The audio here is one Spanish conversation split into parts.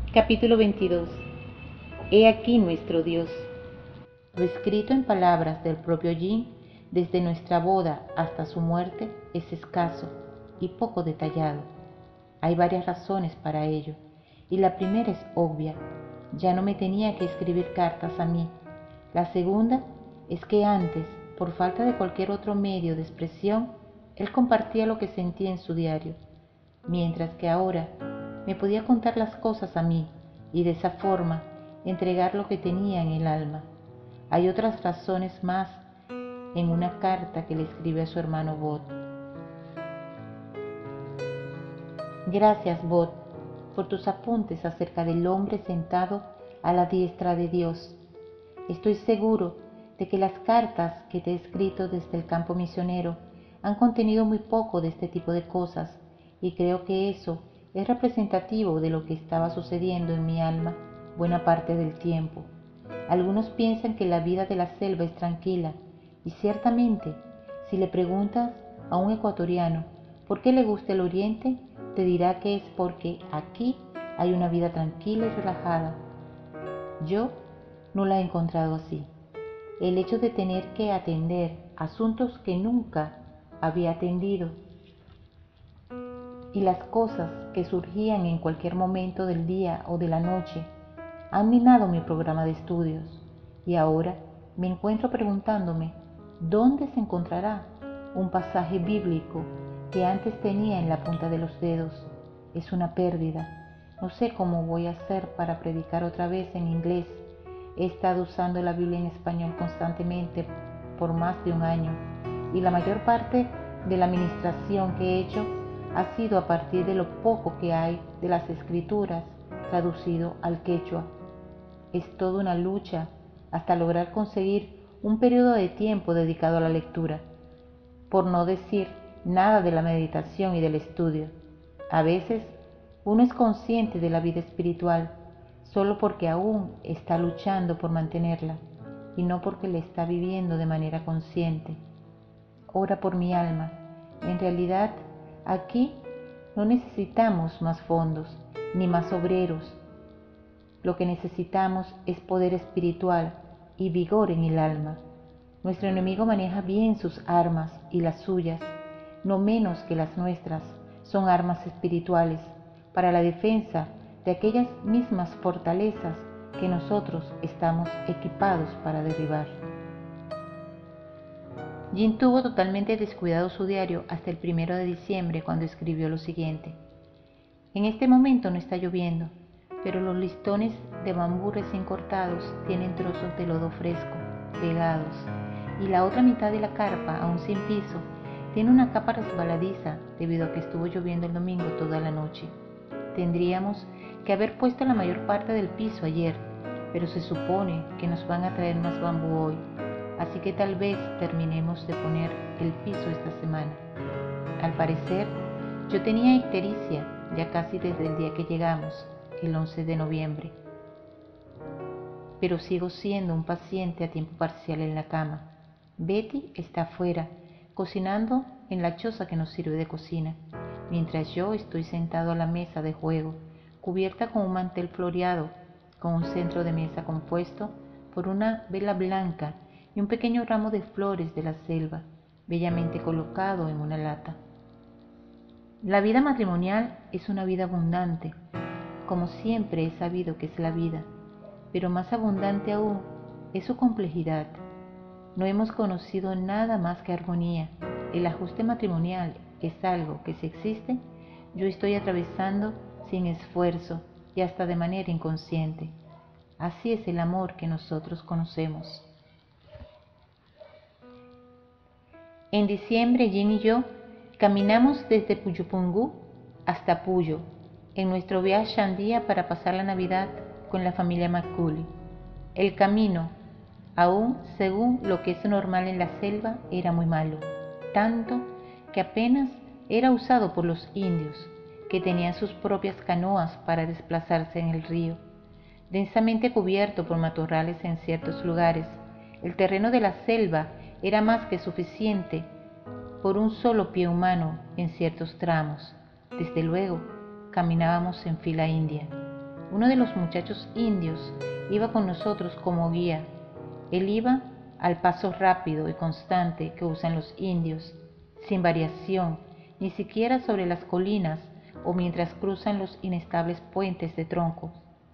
Capítulo 22. He aquí nuestro Dios. Lo escrito en palabras del propio Jin, desde nuestra boda hasta su muerte, es escaso y poco detallado. Hay varias razones para ello, y la primera es obvia: ya no me tenía que escribir cartas a mí. La segunda es que antes, por falta de cualquier otro medio de expresión, él compartía lo que sentía en su diario, mientras que ahora me podía contar las cosas a mí y de esa forma entregar lo que tenía en el alma. Hay otras razones más en una carta que le escribió a su hermano Bot. Gracias, Bot, por tus apuntes acerca del hombre sentado a la diestra de Dios. Estoy seguro de que las cartas que te he escrito desde el campo misionero han contenido muy poco de este tipo de cosas, y creo que eso es representativo de lo que estaba sucediendo en mi alma buena parte del tiempo. Algunos piensan que la vida de la selva es tranquila, y ciertamente, si le preguntas a un ecuatoriano por qué le gusta el Oriente, te dirá que es porque aquí hay una vida tranquila y relajada. Yo no la he encontrado así. El hecho de tener que atender asuntos que nunca había atendido y las cosas que surgían en cualquier momento del día o de la noche han minado mi programa de estudios, y ahora me encuentro preguntándome dónde se encontrará un pasaje bíblico que antes tenía en la punta de los dedos. Es una pérdida. No sé cómo voy a hacer para predicar otra vez en inglés. He estado usando la Biblia en español constantemente por más de un año, y la mayor parte de la administración que he hecho ha sido a partir de lo poco que hay de las escrituras traducido al quechua. Es toda una lucha hasta lograr conseguir un periodo de tiempo dedicado a la lectura, por no decir nada de la meditación y del estudio. A veces uno es consciente de la vida espiritual solo porque aún está luchando por mantenerla y no porque la está viviendo de manera consciente. Ora por mi alma. En realidad, aquí no necesitamos más fondos ni más obreros. Lo que necesitamos es poder espiritual y vigor en el alma. Nuestro enemigo maneja bien sus armas, y las suyas, no menos que las nuestras, son armas espirituales para la defensa de aquellas mismas fortalezas que nosotros estamos equipados para derribar. Jin tuvo totalmente descuidado su diario hasta el 1 de diciembre, cuando escribió lo siguiente: en este momento no está lloviendo, pero los listones de bambú recién cortados tienen trozos de lodo fresco, pegados, y la otra mitad de la carpa, aún sin piso, tiene una capa resbaladiza debido a que estuvo lloviendo el domingo toda la noche. Tendríamos que haber puesto la mayor parte del piso ayer, pero se supone que nos van a traer más bambú hoy, así que tal vez terminemos de poner el piso esta semana. Al parecer, yo tenía ictericia ya casi desde el día que llegamos, el 11 de noviembre, pero sigo siendo un paciente a tiempo parcial en la cama. Betty está afuera, cocinando en la choza que nos sirve de cocina, mientras yo estoy sentado a la mesa de juego, cubierta con un mantel floreado, con un centro de mesa compuesto por una vela blanca y un pequeño ramo de flores de la selva, bellamente colocado en una lata. La vida matrimonial es una vida abundante, como siempre he sabido que es la vida, pero más abundante aún es su complejidad. No hemos conocido nada más que armonía. El ajuste matrimonial es algo que, si existe, yo estoy atravesando sin esfuerzo y hasta de manera inconsciente. Así es el amor que nosotros conocemos. En diciembre, Jin y yo caminamos desde Puyupungú hasta Puyo, en nuestro viaje a Shandía para pasar la Navidad con la familia Maculi. El camino, aún según lo que es normal en la selva, era muy malo, tanto que apenas era usado por los indios, que tenían sus propias canoas para desplazarse en el río. Densamente cubierto por matorrales en ciertos lugares, el terreno de la selva era más que suficiente por un solo pie humano en ciertos tramos. Desde luego, caminábamos en fila india. Uno de los muchachos indios iba con nosotros como guía. Él iba al paso rápido y constante que usan los indios, sin variación, ni siquiera sobre las colinas o mientras cruzan los inestables puentes de troncos.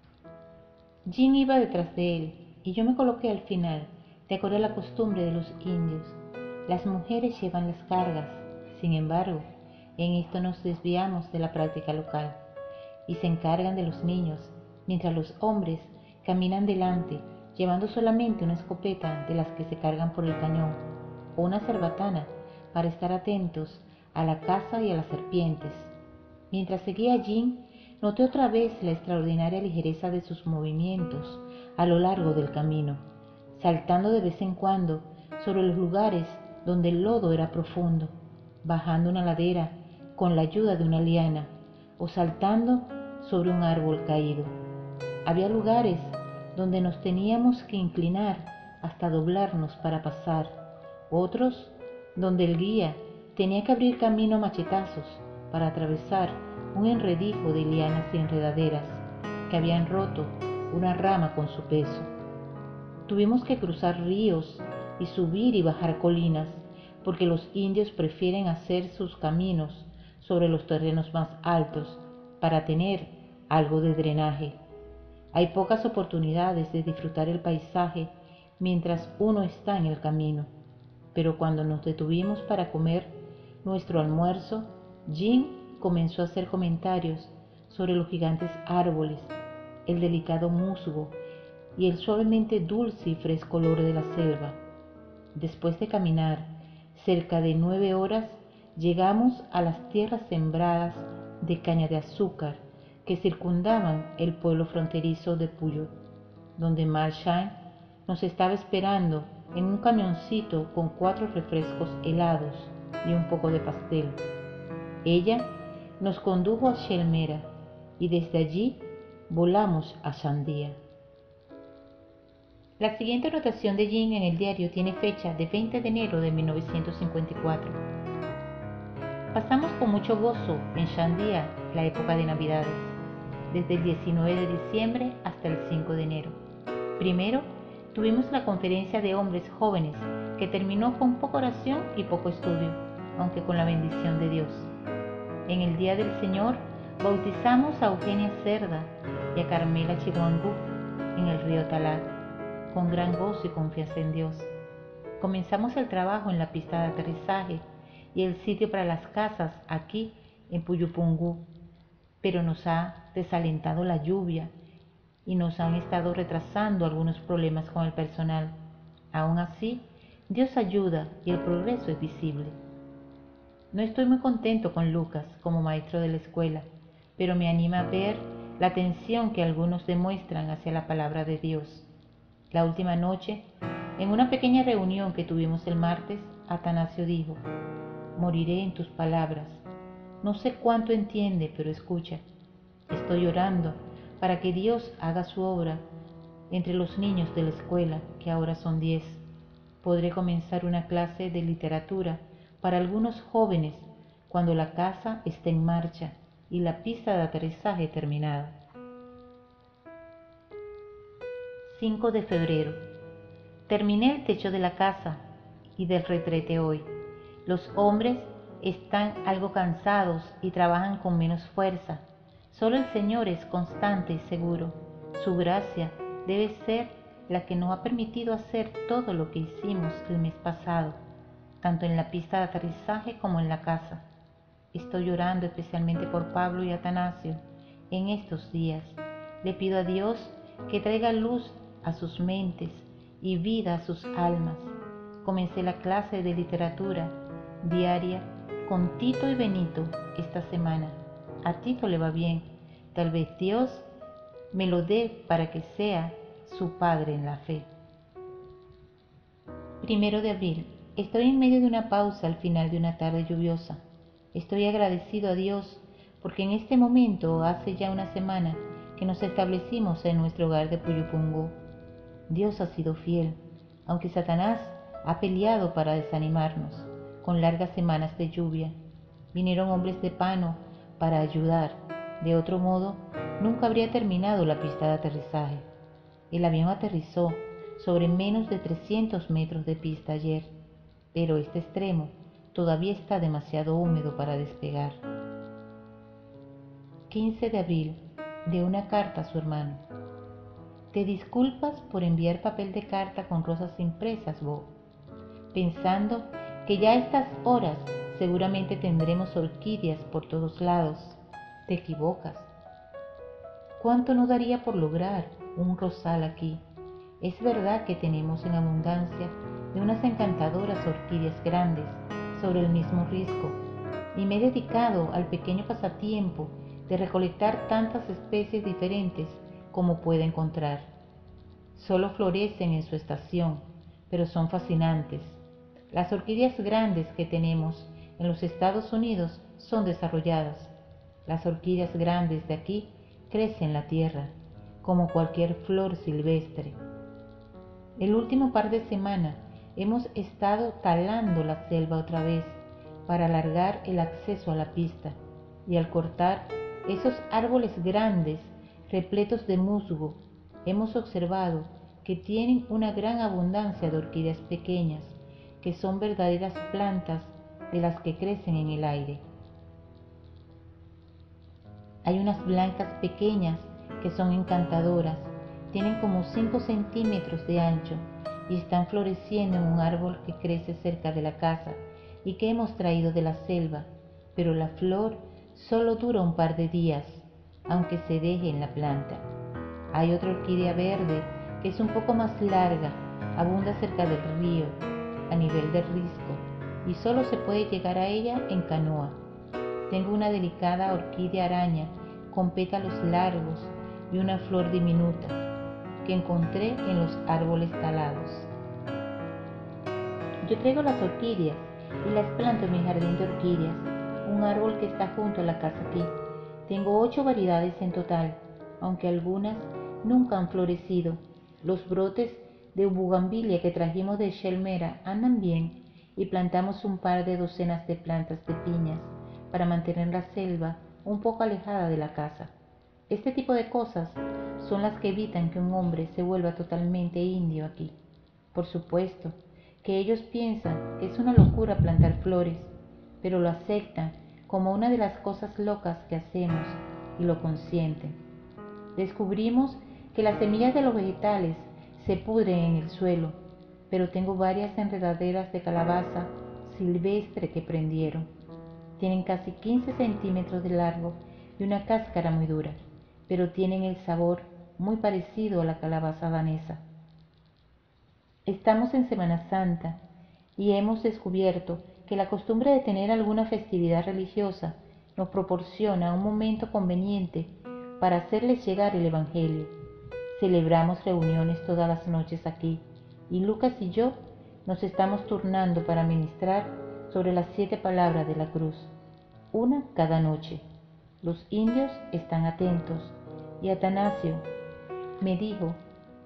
Jim iba detrás de él y yo me coloqué al final, de acuerdo a la costumbre de los indios. Las mujeres llevan las cargas, sin embargo, en esto nos desviamos de la práctica local y se encargan de los niños, mientras los hombres caminan delante, llevando solamente una escopeta de las que se cargan por el cañón o una cerbatana para estar atentos a la caza y a las serpientes. Mientras seguía a Jim, noté otra vez la extraordinaria ligereza de sus movimientos a lo largo del camino, saltando de vez en cuando sobre los lugares donde el lodo era profundo, bajando una ladera con la ayuda de una liana o saltando sobre un árbol caído. Había lugares donde nos teníamos que inclinar hasta doblarnos para pasar, otros donde el guía tenía que abrir camino a machetazos para atravesar un enredijo de lianas y enredaderas que habían roto una rama con su peso. Tuvimos que cruzar ríos y subir y bajar colinas, porque los indios prefieren hacer sus caminos sobre los terrenos más altos para tener algo de drenaje. Hay pocas oportunidades de disfrutar el paisaje mientras uno está en el camino, pero cuando nos detuvimos para comer nuestro almuerzo, Jim comenzó a hacer comentarios sobre los gigantes árboles, el delicado musgo y el suavemente dulce y fresco olor de la selva. Después de caminar cerca de 9 horas, llegamos a las tierras sembradas de caña de azúcar que circundaban el pueblo fronterizo de Puyol, donde Marshall nos estaba esperando en un camioncito con 4 refrescos helados y un poco de pastel. Ella nos condujo a Shelmera y desde allí volamos a Shandía. La siguiente anotación de Jim en el diario tiene fecha de 20 de enero de 1954. Pasamos con mucho gozo en Shandía la época de Navidades, desde el 19 de diciembre hasta el 5 de enero. Primero, tuvimos la conferencia de hombres jóvenes que terminó con poca oración y poco estudio, aunque con la bendición de Dios. En el Día del Señor, bautizamos a Eugenia Cerda y a Carmela Chihuangú en el río Talar, con gran gozo y confianza en Dios. Comenzamos el trabajo en la pista de aterrizaje y el sitio para las casas aquí en Puyupungú, pero nos ha desalentado la lluvia y nos han estado retrasando algunos problemas con el personal. Aún así, Dios ayuda y el progreso es visible. No estoy muy contento con Lucas como maestro de la escuela, pero me anima a ver la atención que algunos demuestran hacia la palabra de Dios. La última noche, en una pequeña reunión que tuvimos el martes, Atanasio dijo: moriré en tus palabras. No sé cuánto entiende, pero escucha. Estoy orando para que Dios haga su obra entre los niños de la escuela, que ahora son 10. Podré comenzar una clase de literatura para algunos jóvenes cuando la casa esté en marcha y la pista de aterrizaje terminada. 5 de febrero. Terminé el techo de la casa y del retrete hoy. Los hombres están algo cansados y trabajan con menos fuerza. Solo el Señor es constante y seguro. Su gracia debe ser la que nos ha permitido hacer todo lo que hicimos el mes pasado, tanto en la pista de aterrizaje como en la casa. Estoy orando especialmente por Pablo y Atanasio en estos días. Le pido a Dios que traiga luz a sus mentes y vida a sus almas. Comencé la clase de literatura diaria con Tito y Benito esta semana. A Tito le va bien. Tal vez Dios me lo dé para que sea su padre en la fe. 1 de abril. Estoy en medio de una pausa al final de una tarde lluviosa. Estoy agradecido a Dios porque en este momento hace ya una semana que nos establecimos en nuestro hogar de Puyupungú. Dios ha sido fiel, aunque Satanás ha peleado para desanimarnos con largas semanas de lluvia. Vinieron hombres de Pano para ayudar. De otro modo, nunca habría terminado la pista de aterrizaje. El avión aterrizó sobre menos de 300 metros de pista ayer, pero este extremo todavía está demasiado húmedo para despegar. 15 de abril, de una carta a su hermano. Te disculpas por enviar papel de carta con rosas impresas, Bob, pensando que ya a estas horas seguramente tendremos orquídeas por todos lados. Te equivocas. ¿Cuánto no daría por lograr un rosal aquí? Es verdad que tenemos en abundancia de unas encantadoras orquídeas grandes sobre el mismo risco, y me he dedicado al pequeño pasatiempo de recolectar tantas especies diferentes como pueda encontrar. Solo florecen en su estación, pero son fascinantes. Las orquídeas grandes que tenemos en los Estados Unidos son desarrolladas. Las orquídeas grandes de aquí crecen en la tierra, como cualquier flor silvestre. El último par de semanas hemos estado talando la selva otra vez para alargar el acceso a la pista, y al cortar esos árboles grandes repletos de musgo, hemos observado que tienen una gran abundancia de orquídeas pequeñas, que son verdaderas plantas de las que crecen en el aire. Hay unas blancas pequeñas que son encantadoras, tienen como 5 centímetros de ancho y están floreciendo en un árbol que crece cerca de la casa y que hemos traído de la selva, pero la flor solo dura un par de días, aunque se deje en la planta. Hay otra orquídea verde que es un poco más larga, abunda cerca del río, a nivel del risco, y solo se puede llegar a ella en canoa. Tengo una delicada orquídea araña con pétalos largos y una flor diminuta que encontré en los árboles talados. Yo traigo las orquídeas y las planto en mi jardín de orquídeas, un árbol que está junto a la casa aquí. Tengo 8 variedades en total, aunque algunas nunca han florecido. Los brotes de bugambilia que trajimos de Shelmera andan bien, y plantamos un par de docenas de plantas de piñas para mantener la selva un poco alejada de la casa. Este tipo de cosas son las que evitan que un hombre se vuelva totalmente indio aquí. Por supuesto que ellos piensan que es una locura plantar flores, pero lo aceptan como una de las cosas locas que hacemos y lo consienten. Descubrimos que las semillas de los vegetales se pudren en el suelo, pero tengo varias enredaderas de calabaza silvestre que prendieron. Tienen casi 15 centímetros de largo y una cáscara muy dura, pero tienen el sabor muy parecido a la calabaza danesa. Estamos en Semana Santa y hemos descubierto que la costumbre de tener alguna festividad religiosa nos proporciona un momento conveniente para hacerles llegar el Evangelio. Celebramos reuniones todas las noches aquí, y Lucas y yo nos estamos turnando para ministrar sobre las 7 palabras de la cruz, una cada noche. Los indios están atentos, y Atanasio me dijo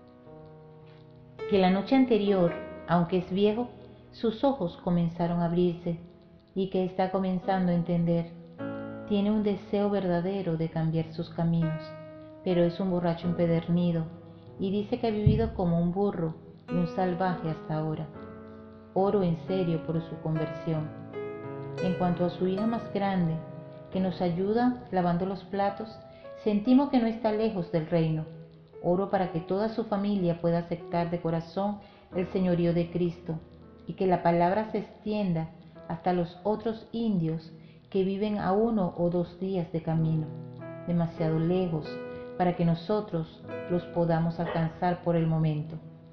que la noche anterior, aunque es viejo, sus ojos comenzaron a abrirse y que está comenzando a entender. Tiene un deseo verdadero de cambiar sus caminos, pero es un borracho empedernido y dice que ha vivido como un burro y un salvaje hasta ahora. Oro en serio por su conversión. En cuanto a su hija más grande, que nos ayuda lavando los platos, sentimos que no está lejos del reino. Oro para que toda su familia pueda aceptar de corazón el señorío de Cristo y que la palabra se extienda hasta los otros indios que viven a 1 o 2 días de camino, demasiado lejos para que nosotros los podamos alcanzar por el momento.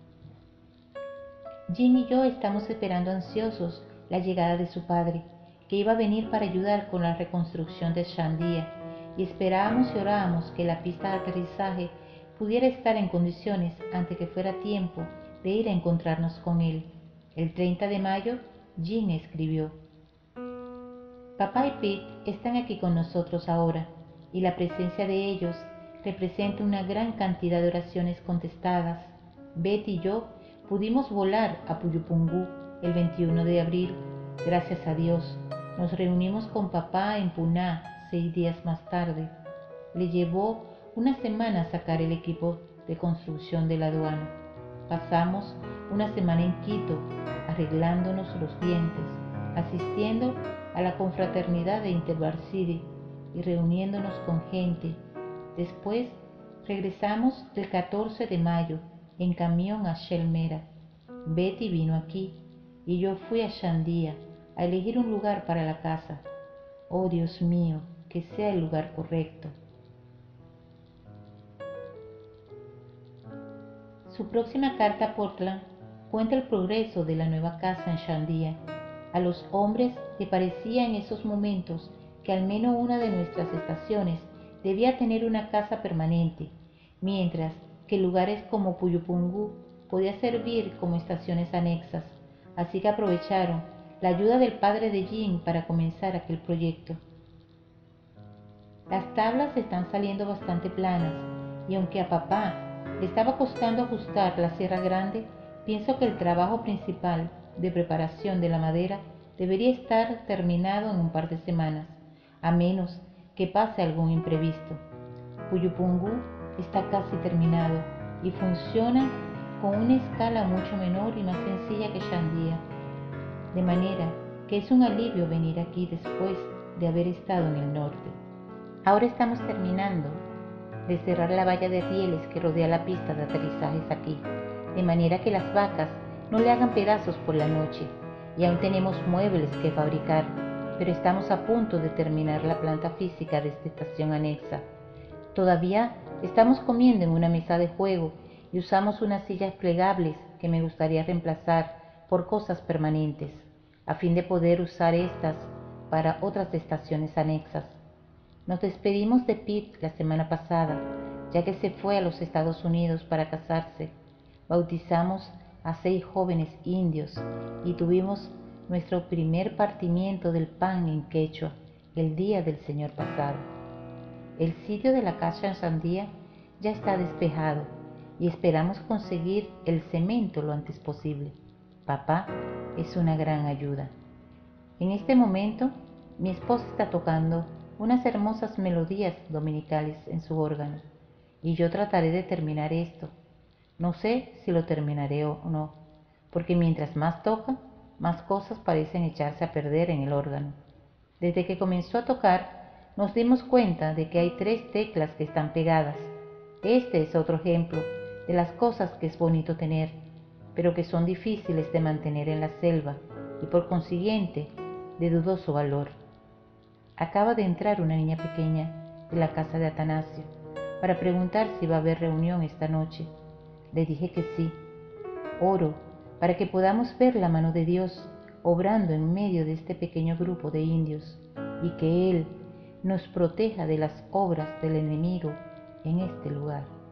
Jim y yo estamos esperando ansiosos la llegada de su padre, que iba a venir para ayudar con la reconstrucción de Shandia, y esperábamos y orábamos que la pista de aterrizaje pudiera estar en condiciones antes que fuera tiempo de ir a encontrarnos con él. El 30 de mayo, Jim escribió: Papá y Pete están aquí con nosotros ahora, y la presencia de ellos representa una gran cantidad de oraciones contestadas. Betty y yo pudimos volar a Puyupungú el 21 de abril, gracias a Dios. Nos reunimos con papá en Puná 6 días más tarde. Le llevó una semana sacar el equipo de construcción de la aduana. Pasamos una semana en Quito arreglándonos los dientes, asistiendo a la confraternidad de Intervarsity y reuniéndonos con gente. Después regresamos el 14 de mayo en camión a Shelmera. Betty vino aquí y yo fui a Shandía a elegir un lugar para la casa. Oh Dios mío, que sea el lugar correcto. Su próxima carta a Portland cuenta el progreso de la nueva casa en Shandía. A los hombres les parecía en esos momentos que al menos una de nuestras estaciones debía tener una casa permanente, mientras que lugares como Puyupungú podía servir como estaciones anexas, así que aprovecharon la ayuda del padre de Jim para comenzar aquel proyecto. Las tablas están saliendo bastante planas y aunque a papá le estaba costando ajustar la sierra grande, pienso que el trabajo principal de preparación de la madera debería estar terminado en un par de semanas, a menos que pase algún imprevisto. Puyupungú está casi terminado y funciona con una escala mucho menor y más sencilla que Shandía, de manera que es un alivio venir aquí después de haber estado en el norte. Ahora estamos terminando de cerrar la valla de rieles que rodea la pista de aterrizajes aquí, de manera que las vacas no le hagan pedazos por la noche, y aún tenemos muebles que fabricar, pero estamos a punto de terminar la planta física de esta estación anexa. Todavía estamos comiendo en una mesa de juego y usamos unas sillas plegables que me gustaría reemplazar por cosas permanentes, a fin de poder usar estas para otras estaciones anexas. Nos despedimos de Pete la semana pasada, ya que se fue a los Estados Unidos para casarse. Bautizamos a 6 jóvenes indios y tuvimos nuestro primer partimiento del pan en quechua el día del Señor pasado. El sitio de la casa en Sandía ya está despejado y esperamos conseguir el cemento lo antes posible. Papá es una gran ayuda. En este momento, mi esposa está tocando unas hermosas melodías dominicales en su órgano y yo trataré de terminar esto. No sé si lo terminaré o no, porque mientras más toca, más cosas parecen echarse a perder en el órgano. Desde que comenzó a tocar, nos dimos cuenta de que hay 3 teclas que están pegadas. Este es otro ejemplo de las cosas que es bonito tener, pero que son difíciles de mantener en la selva y por consiguiente de dudoso valor. Acaba de entrar una niña pequeña de la casa de Atanasio para preguntar si va a haber reunión esta noche. Le dije que sí. Oro para que podamos ver la mano de Dios obrando en medio de este pequeño grupo de indios y que Él nos proteja de las obras del enemigo en este lugar.